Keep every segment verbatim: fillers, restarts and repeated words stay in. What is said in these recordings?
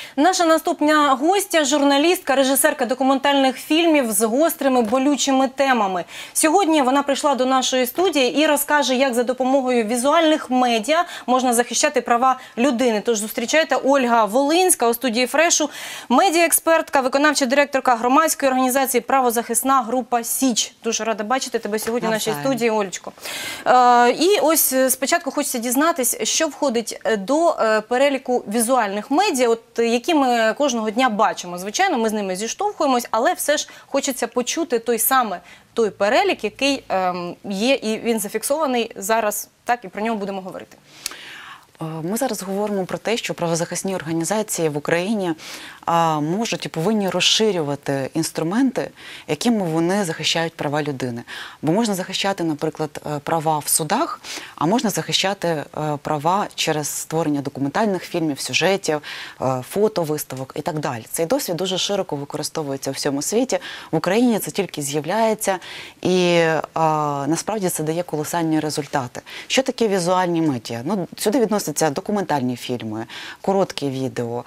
Наша наступна гостя – журналістка, режисерка документальних фільмів з гострими, болючими темами. Сьогодні вона прийшла до нашої студії і розкаже, як за допомогою візуальних медіа можна захищати права людини. Тож зустрічайте, Ольга Волинська у студії Фрешу, медіаекспертка, виконавча директорка громадської організації «Правозахисна група Січ». Дуже рада бачити тебе сьогодні в нашій студії, Олечко. Е, і ось спочатку хочеться дізнатись, що входить до переліку візуальних медіа, от, які ми кожного дня бачимо. Звичайно, ми з ними зіштовхуємось, але все ж хочеться почути той саме той перелік, який ем, є, і він зафіксований зараз, так, і про нього будемо говорити. Ми зараз говоримо про те, що правозахисні організації в Україні а, можуть і повинні розширювати інструменти, якими вони захищають права людини. Бо можна захищати, наприклад, права в судах, а можна захищати а, права через створення документальних фільмів, сюжетів, а, фотовиставок і так далі. Цей досвід дуже широко використовується у всьому світі. В Україні це тільки з'являється і а, насправді це дає колосальні результати. Що таке візуальні медіа? Ну, сюди відноситься це документальні фільми, короткі відео,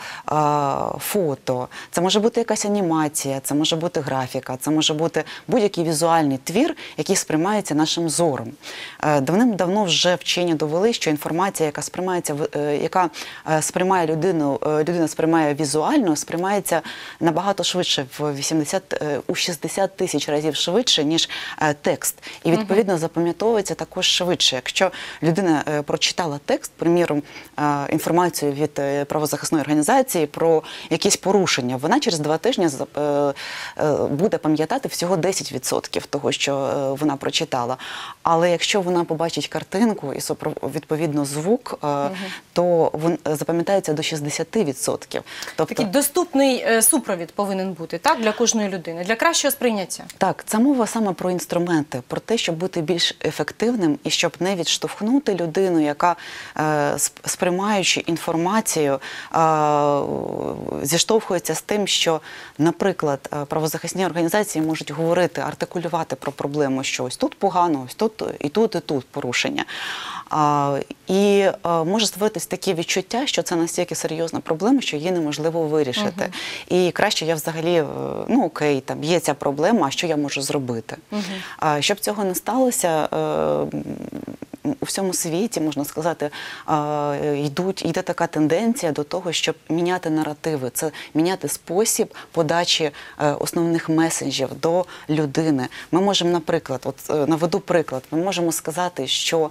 фото, це може бути якась анімація, це може бути графіка, це може бути будь-який візуальний твір, який сприймається нашим зором. Давним-давно вже вчені довели, що інформація, яка сприймається, яка сприймає людину, людина сприймає візуально, сприймається набагато швидше, в вісімдесят, у шістдесят тисяч разів швидше, ніж текст. І відповідно запам'ятовується також швидше. Якщо людина прочитала текст, приміром, інформацію від правозахисної організації про якісь порушення, вона через два тижні буде пам'ятати всього десять відсотків того, що вона прочитала. Але якщо вона побачить картинку і відповідно звук, угу. то він запам'ятається до шістдесят відсотків. Тобто, такий доступний супровід повинен бути, так, для кожної людини, для кращого сприйняття. Так, це мова саме про інструменти, про те, щоб бути більш ефективним і щоб не відштовхнути людину, яка сприймаючи інформацію, зіштовхується з тим, що, наприклад, правозахисні організації можуть говорити, артикулювати про проблему, що ось тут погано, ось тут і тут, і тут порушення. І може створитись таке відчуття, що це настільки серйозна проблема, що її неможливо вирішити. Угу. І краще я взагалі, ну окей, там є ця проблема, а що я можу зробити? Угу. Щоб цього не сталося, у всьому світі, можна сказати, йдуть, йде така тенденція до того, щоб міняти наративи. Це міняти спосіб подачі основних меседжів до людини. Ми можемо, наприклад, от наведу приклад, ми можемо сказати, що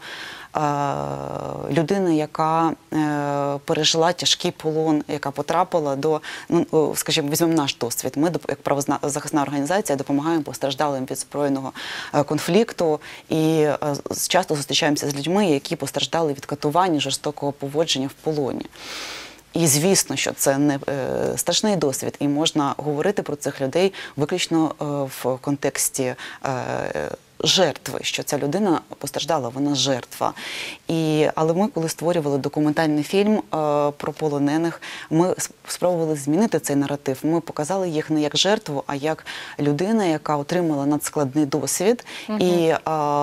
людина, яка пережила тяжкий полон, яка потрапила до, ну, скажімо, візьмемо наш досвід. Ми, як правозахисна організація, допомагаємо постраждалим від збройного конфлікту і часто зустрічаємося з людьми, які постраждали від катувань, жорстокого поводження в полоні. І звісно, що це не е, страшний досвід, і можна говорити про цих людей виключно е, в контексті е, жертви, що ця людина постраждала, вона жертва. І, але ми, коли створювали документальний фільм е, про полонених, ми спробували змінити цей наратив. Ми показали їх не як жертву, а як людина, яка отримала надскладний досвід угу. і е,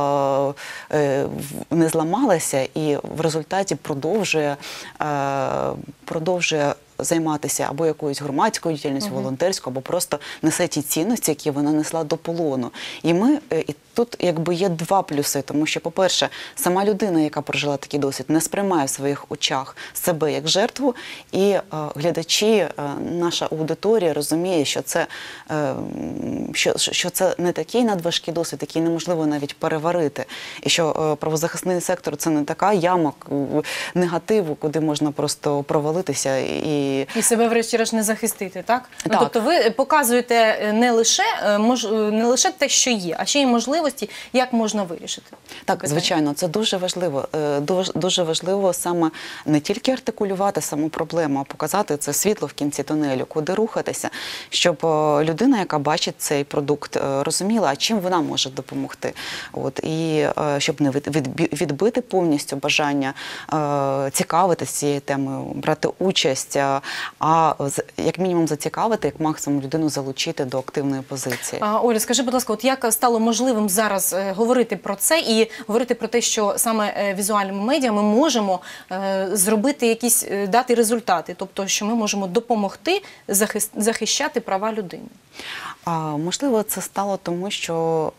е, не зламалася, і в результаті продовжує, е, продовжує займатися або якоюсь громадською діяльністю, uh-huh. волонтерською, або просто несе ті цінності, які вона несла до полону. І ми, і тут якби є два плюси, тому що, по-перше, сама людина, яка прожила такий досвід, не сприймає в своїх очах себе як жертву, і е, глядачі, е, наша аудиторія розуміє, що це, е, що, що це не такий надважкий досвід, який неможливо навіть переварити, і що е, правозахисний сектор – це не така яма негативу, куди можна просто провалитися і І себе, врешті-решт, не захистити, так? Так. Ну, тобто ви показуєте не лише, мож, не лише те, що є, а ще й можливості, як можна вирішити. Так, питання. Звичайно, це дуже важливо. Дуже, дуже важливо саме не тільки артикулювати саму проблему, а показати це світло в кінці тунелю, куди рухатися, щоб людина, яка бачить цей продукт, розуміла, а чим вона може допомогти. От, і щоб не відбити повністю бажання цікавитися цією темою, брати участь, а з- як мінімум зацікавити, як максимум людину залучити до активної позиції. А, Оля, скажи, будь ласка, от як стало можливим зараз е, говорити про це і говорити про те, що саме е, візуальними медіа ми можемо е, зробити якісь, е, дати результати, тобто, що ми можемо допомогти захис- захищати права людини? А, можливо, це стало тому, що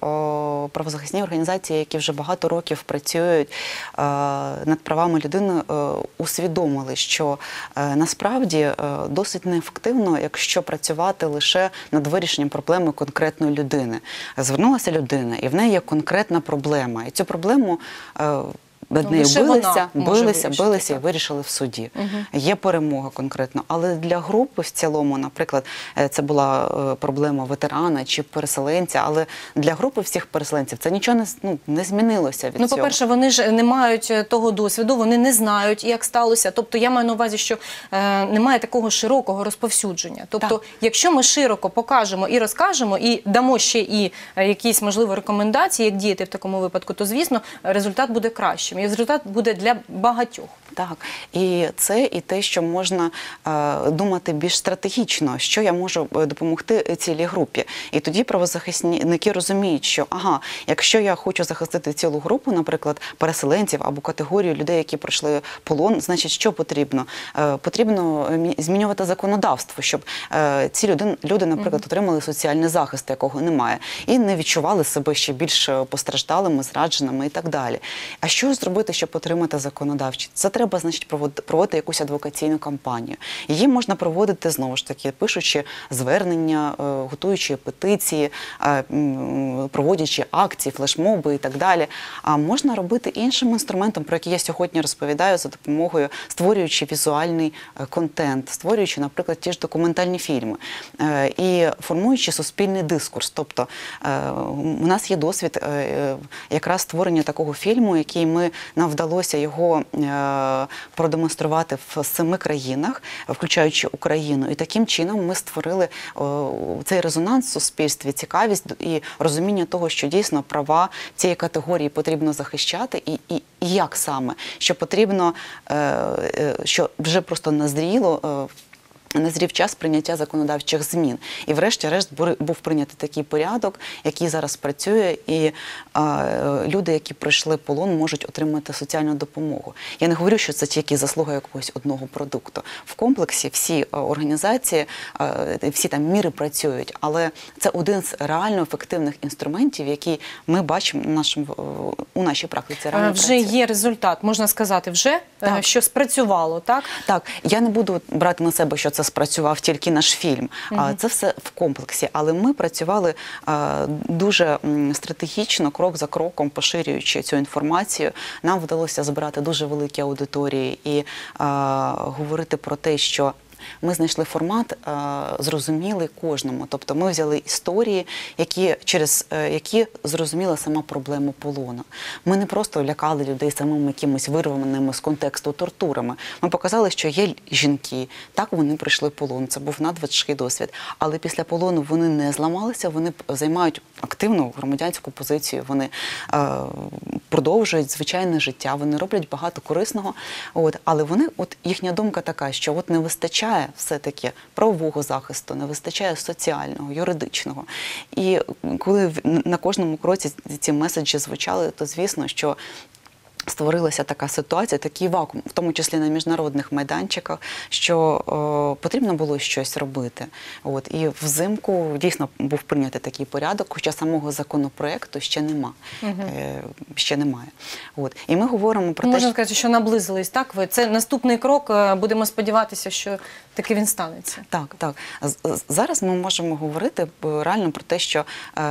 о, правозахисні організації, які вже багато років працюють е, над правами людини, е, усвідомили, що е, насправді е, досить неефективно, якщо працювати лише над вирішенням проблеми конкретної людини. Звернулася людина, і в неї є конкретна проблема. І цю проблему е, над Ну, нею лише билися, вона може билися, вирішити, билися і так. вирішили в суді. Є перемога конкретно. Але для групи в цілому, наприклад, е, це була е, проблема ветерана чи переселенця, але для групи всіх переселенців це нічого не, з- ну, не змінилося від Ну, цього. по-перше, вони ж не мають е, того досвіду, вони не знають, як сталося. Тобто я маю на увазі, що е, немає такого широкого розповсюдження. Тобто, Так. якщо ми широко покажемо і розкажемо, і дамо ще і е, якісь, можливо, рекомендації, як діяти в такому випадку, то, звісно, результат буде кращим. І результат буде для багатьох. Так, і це і те, що можна е, думати більш стратегічно, що я можу е, допомогти цілій групі. І тоді правозахисники розуміють, що ага, якщо я хочу захистити цілу групу, наприклад, переселенців або категорію людей, які пройшли полон, значить, що потрібно? Е, потрібно мі- змінювати законодавство, щоб е, ці люди, люди, наприклад, отримали соціальний захист, якого немає, і не відчували себе ще більш постраждалими, зрадженими і так далі. А що зробити, щоб отримати законодавчість? Це треба, значить, проводити, проводити якусь адвокаційну кампанію. Її можна проводити, знову ж таки, пишучи звернення, е, готуючи петиції, е, м, проводячи акції, флешмоби і так далі. А можна робити іншим інструментом, про який я сьогодні розповідаю, за допомогою, створюючи візуальний е, контент, створюючи, наприклад, ті ж документальні фільми е, і формуючи суспільний дискурс. Тобто е, у нас є досвід е, е, якраз створення такого фільму, який ми, нам вдалося його е, продемонструвати в семи країнах, включаючи Україну. І таким чином ми створили о, цей резонанс в суспільстві, цікавість і розуміння того, що дійсно права цієї категорії потрібно захищати, і, і, і як саме, що потрібно, е, е, що вже просто назріло, е, назрів час прийняття законодавчих змін. І врешті-решт бури- був прийнятий такий порядок, який зараз працює, і е, люди, які пройшли полон, можуть отримати соціальну допомогу. Я не говорю, що це тільки заслуга якогось одного продукту. В комплексі всі е, організації, е, всі там міри працюють, але це один з реально ефективних інструментів, які ми бачимо на нашому, е, у нашій практиці. Е, Реально Вже працює. є результат, можна сказати, вже, е, Так. що спрацювало, так? Так, я не буду брати на себе, що це спрацював тільки наш фільм. А це все в комплексі. Але ми працювали а, дуже м, стратегічно, крок за кроком, поширюючи цю інформацію. Нам вдалося збирати дуже великі аудиторії і а, говорити про те, що ми знайшли формат е, зрозумілий кожному. Тобто ми взяли історії, які, через е, які зрозуміла сама проблема полону. Ми не просто лякали людей самими якимись вирваними з контексту тортурами. Ми показали, що є жінки, так вони пройшли полон, це був надважкий досвід. Але після полону вони не зламалися, вони займають активну громадянську позицію, вони е, продовжують звичайне життя, вони роблять багато корисного. От, але вони, от їхня думка така, що от не вистачає все-таки правового захисту, не вистачає соціального, юридичного. І коли в- на кожному кроці ці меседжі звучали, то звісно, що створилася така ситуація, такий вакуум, в тому числі на міжнародних майданчиках, що о, потрібно було щось робити. От, і взимку дійсно був прийнятий такий порядок, хоча самого законопроекту ще нема. Е, ще немає. От. І ми говоримо про те, Можна що... сказати, що наблизились, так? Ви? Це наступний крок, е, будемо сподіватися, що таки він станеться. Так, так. З- з- Зараз ми можемо говорити е, реально про те, що е,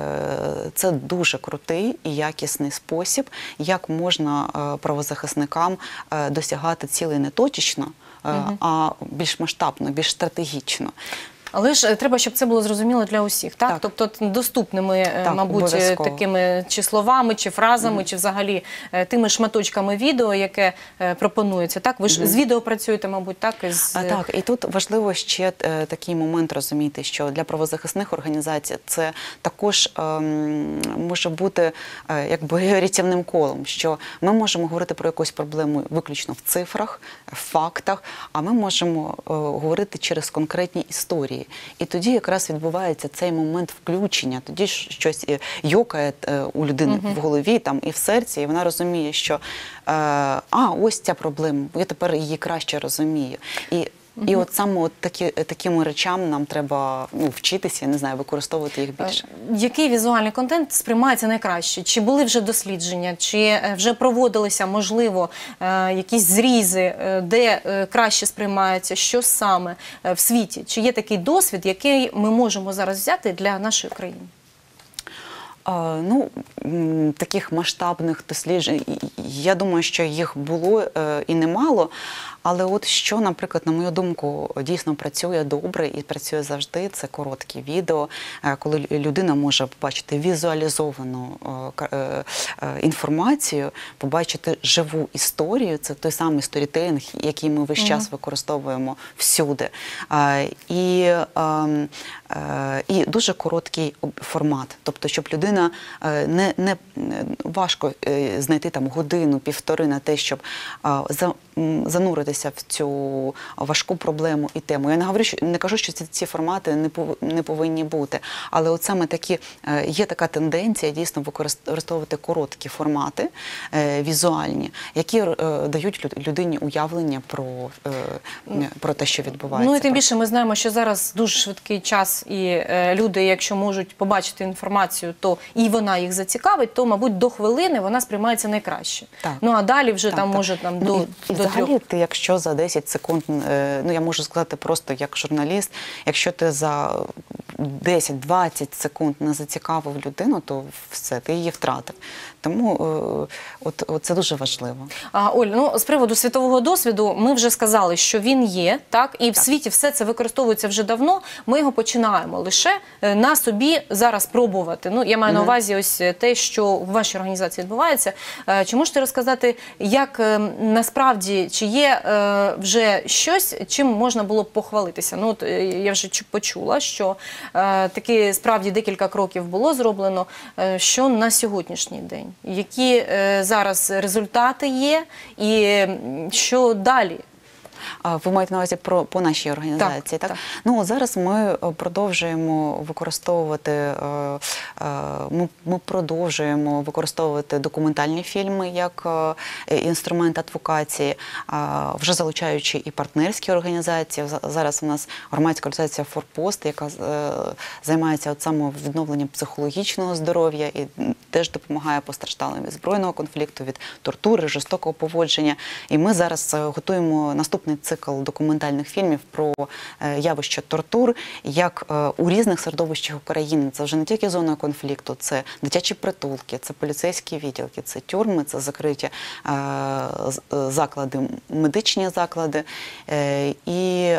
це дуже крутий і якісний спосіб, як можна е, правозахисникам е, досягати цілей не точечно, е, а більш масштабно, більш стратегічно. Але ж е, треба, щоб це було зрозуміло для усіх, так? Так. Тобто доступними, е, Так, мабуть, е, обов'язково. такими чи словами, чи фразами, чи взагалі е, тими шматочками відео, яке е, пропонується, так? Ви ж з відео працюєте, мабуть, так? Із, А, так, і тут важливо ще е, такий момент розуміти, що для правозахисних організацій це також ем, може бути е, якби рятівним колом, що ми можемо говорити про якусь проблему виключно в цифрах, в фактах, а ми можемо е, говорити через конкретні історії. І тоді якраз відбувається цей момент включення, тоді ж щось е, йокає е, у людини в голові там, і в серці, і вона розуміє, що е, а, ось ця проблема, я тепер її краще розумію. І І от саме от такі, такими речам нам треба ну, вчитися, я не знаю, використовувати їх більше. Який візуальний контент сприймається найкраще? Чи були вже дослідження, чи вже проводилися, можливо, якісь зрізи, де краще сприймається, що саме в світі? Чи є такий досвід, який ми можемо зараз взяти для нашої країни? Ну, таких масштабних досліджень, я думаю, що їх було і немало, але от що, наприклад, на мою думку, дійсно працює добре і працює завжди, це короткі відео, коли людина може побачити візуалізовану інформацію, побачити живу історію, це той самий сторітелінг, який ми весь час використовуємо всюди. І, і дуже короткий формат, тобто, щоб людина не, не важко знайти там годину, півтори на те, щоб зануритися в цю важку проблему і тему. Я не говорю, що не кажу, що ці, ці формати не пов, не повинні бути, але от саме такі є така тенденція дійсно використовувати короткі формати е, візуальні, які е, дають людині уявлення про, е, про те, що відбувається. Ну і тим більше ми знаємо, що зараз дуже швидкий час, і е, люди, якщо можуть побачити інформацію, то і вона їх зацікавить, то, мабуть, до хвилини вона сприймається найкраще. Так. Ну а далі вже так, там так. може там, ну, до, і, до і взагалі, трьох. ти, якщо за десять секунд, ну я можу сказати просто як журналіст, якщо ти за десять-двадцять секунд не зацікавив людину, то все, ти її втратив. Тому от, от це дуже важливо. А, Оль, ну з приводу світового досвіду ми вже сказали, що він є, так, і в так. світі все це використовується вже давно. Ми його починаємо лише на собі зараз пробувати. Ну, я маю mm-hmm. на увазі ось те, що в вашій організації відбувається. Чи можете розказати, як насправді, чи є вже щось, чим можна було б похвалитися? Ну, от я вже почула, що таки справді декілька кроків було зроблено. Що на сьогоднішній день? Які зараз результати є і що далі? Ви маєте на увазі про, по нашій організації, так? так? так? Ну, зараз ми продовжуємо використовувати, ми, ми продовжуємо використовувати документальні фільми як інструмент адвокації, вже залучаючи і партнерські організації. Зараз у нас громадська організація «Форпост», яка займається от саме відновленням психологічного здоров'я і теж допомагає постраждалим від збройного конфлікту, від тортури, жорстокого поводження. І ми зараз готуємо наступний цикл документальних фільмів про явище тортур, як у різних середовищах України. Це вже не тільки зона конфлікту, це дитячі притулки, це поліцейські відділки, це тюрми, це закриті заклади, медичні заклади. І,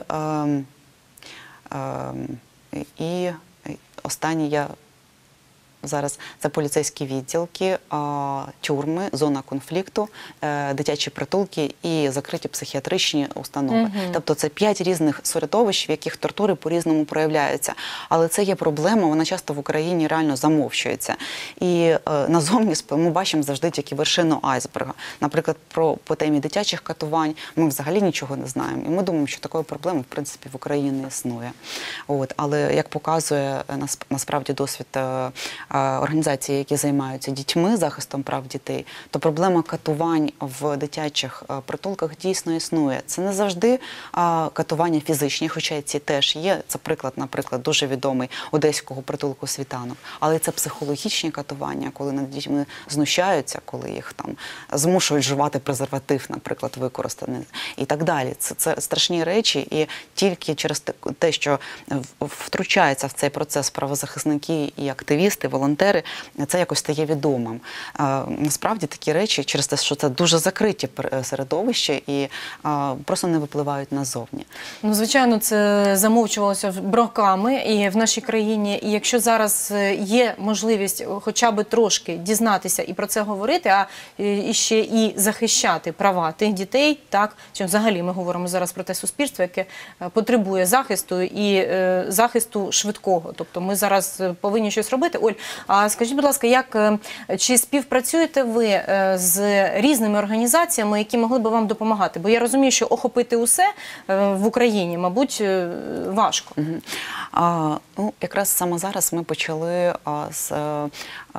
і останнє я зараз це поліцейські відділки, тюрми, зона конфлікту, дитячі притулки і закриті психіатричні установи. Угу. Тобто це п'ять різних середовищ, в яких тортури по-різному проявляються. Але це є проблема, вона часто в Україні реально замовчується. І назовні ми бачимо завжди тільки вершину айсберга. Наприклад, про, по темі дитячих катувань ми взагалі нічого не знаємо. І ми думаємо, що такої проблеми, в принципі, в Україні не існує. От. Але, як показує насправді досвід організації, які займаються дітьми, захистом прав дітей, то проблема катувань в дитячих притулках дійсно існує. Це не завжди катування фізичні, хоча і ці теж є. Це приклад, наприклад, дуже відомий одеського притулку «Світанок». Але це психологічні катування, коли над дітьми знущаються, коли їх там змушують жувати презерватив, наприклад, використаний і так далі. Це, це страшні речі, і тільки через те, що втручаються в цей процес правозахисники і активісти, волонтери, це якось стає відомим. Насправді такі речі, через те, що це дуже закриті середовище і просто не випливають назовні. Ну, звичайно, це замовчувалося роками і в нашій країні. І якщо зараз є можливість хоча б трошки дізнатися і про це говорити, а і ще і захищати права тих дітей, так, чи взагалі ми говоримо зараз про те суспільство, яке потребує захисту і захисту швидкого. Тобто ми зараз повинні щось робити. Оль, а скажіть, будь ласка, як, чи співпрацюєте ви з різними організаціями, які могли б вам допомагати? Бо я розумію, що охопити усе в Україні, мабуть, важко. Угу. А, ну, якраз саме зараз ми почали а, з а,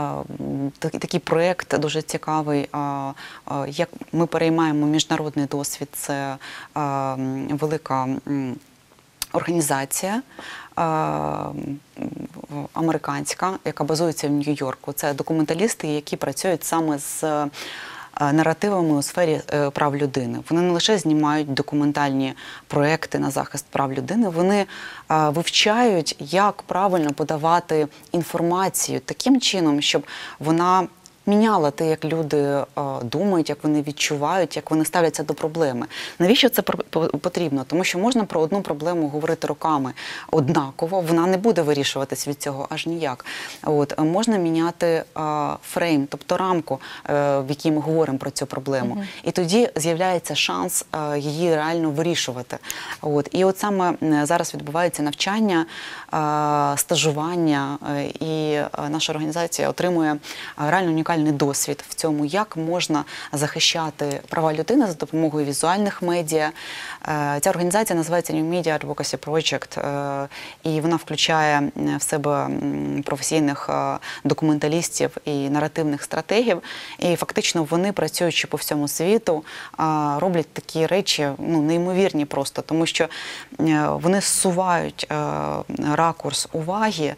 так, такий проєкт дуже цікавий, а, а, як ми переймаємо міжнародний досвід. Це а, велика м, організація а, американська, яка базується в Нью-Йорку. Це документалісти, які працюють саме з наративами у сфері прав людини. Вони не лише знімають документальні проекти на захист прав людини, вони вивчають, як правильно подавати інформацію таким чином, щоб вона міняла те, як люди думають, як вони відчувають, як вони ставляться до проблеми. Навіщо це потрібно? Тому що можна про одну проблему говорити роками однаково, вона не буде вирішуватись від цього аж ніяк. От, можна міняти а, фрейм, тобто рамку, а, в якій ми говоримо про цю проблему. Uh-huh. І тоді з'являється шанс а, її реально вирішувати. От, і от саме зараз відбувається навчання, а, стажування, а, і а, наша організація отримує а, реально унікальний досвід в цьому, як можна захищати права людини за допомогою візуальних медіа. Ця організація називається New Media Advocacy Project, і вона включає в себе професійних документалістів і наративних стратегів. І фактично вони, працюючи по всьому світу, роблять такі речі, ну, неймовірні просто, тому що вони зсувають ракурс уваги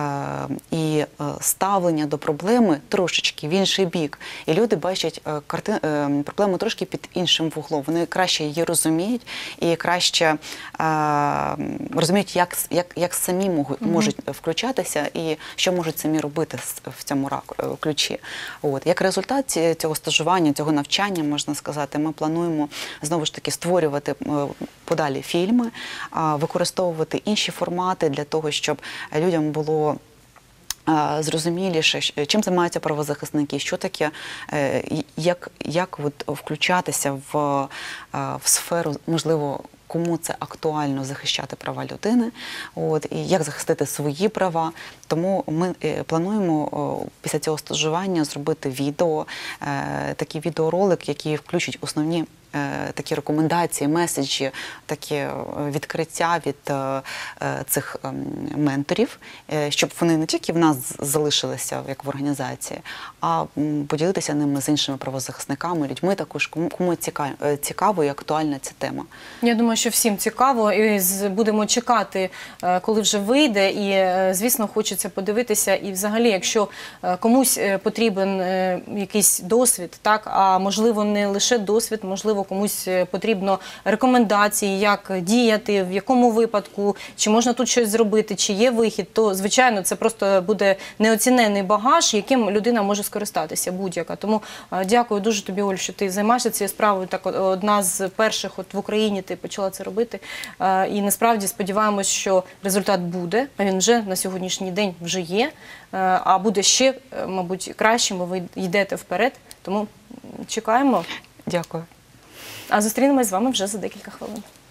і ставлення до проблеми трошечки в інший бік. І люди бачать карти... проблему трошки під іншим вуглом. Вони краще її розуміють і краще а, розуміють, як, як, як самі можуть, mm-hmm. можуть включатися і що можуть самі робити в цьому ключі. От. Як результат цього стажування, цього навчання, можна сказати, ми плануємо знову ж таки створювати подалі фільми, використовувати інші формати для того, щоб людям було зрозуміліше, чим займаються правозахисники, що таке, як, як от включатися в, в сферу, можливо, кому це актуально захищати права людини, от, і як захистити свої права. Тому ми плануємо після цього стажування зробити відео, такий відеоролик, який включить основні такі рекомендації, меседжі, такі відкриття від цих менторів, щоб вони не тільки в нас залишилися, як в організації, а поділитися ними з іншими правозахисниками, людьми також, кому цікаво і актуальна ця тема. Я думаю, що всім цікаво, і будемо чекати, коли вже вийде, і, звісно, хочеться подивитися, і взагалі, якщо комусь потрібен якийсь досвід, так, а можливо не лише досвід, можливо, комусь потрібно рекомендації, як діяти, в якому випадку, чи можна тут щось зробити, чи є вихід, то, звичайно, це просто буде неоцінений багаж, яким людина може скористатися, будь-яка. Тому дякую дуже тобі, Оль, що ти займаєшся цією справою. Так, одна з перших от в Україні ти почала це робити. І насправді сподіваємось, що результат буде, а він вже на сьогоднішній день вже є, а буде ще, мабуть, краще, бо ви йдете вперед. Тому чекаємо. Дякую. А зустрінемось з вами вже за декілька хвилин.